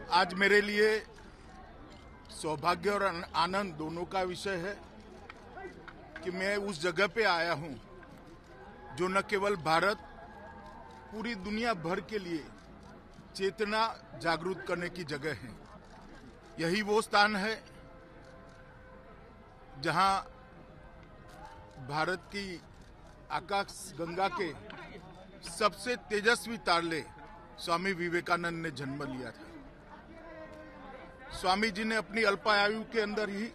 आज मेरे लिए सौभाग्य और आनंद दोनों का विषय है कि मैं उस जगह पे आया हूं जो न केवल भारत, पूरी दुनिया भर के लिए चेतना जागरूक करने की जगह है। यही वो स्थान है जहां भारत की आकाश गंगा के सबसे तेजस्वी तारले स्वामी विवेकानंद ने जन्म लिया था। स्वामी जी ने अपनी अल्पायु के अंदर ही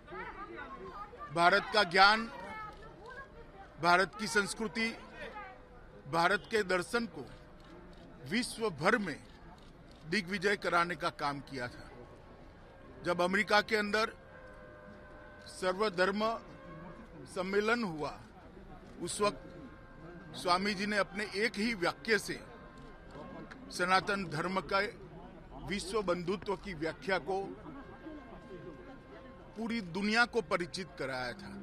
भारत का ज्ञान, भारत की संस्कृति, भारत के दर्शन को विश्व भर में दिग्विजय कराने का काम किया था। जब अमेरिका के अंदर सर्वधर्म सम्मेलन हुआ, उस वक्त स्वामी जी ने अपने एक ही वाक्य से सनातन धर्म का विश्व बंधुत्व की व्याख्या को पूरी दुनिया को परिचित कराया था।